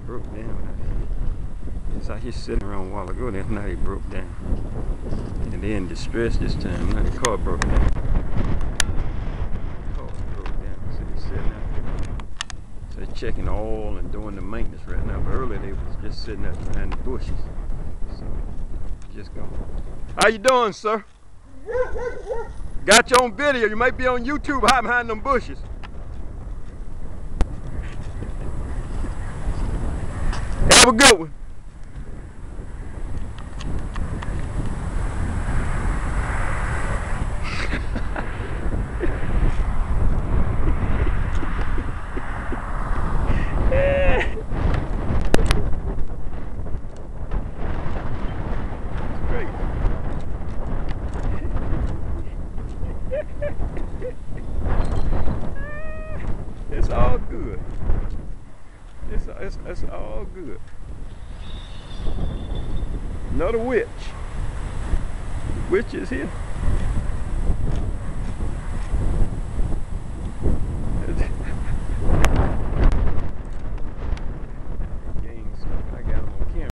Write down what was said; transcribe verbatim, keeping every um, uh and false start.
broke down. It's like he's sitting around a while ago, then now he broke down. And they in distress this time. Now the car broke down. The car broke down. So he's sitting out there. So they're checking the oil and doing the maintenance right now. But earlier they was just sitting out behind the bushes. So just go. How you doing, sir? Got you on video. You might be on YouTube hiding behind them bushes. Have a good one. It's all good. It's, it's, it's all good. Another witch. The witch is here.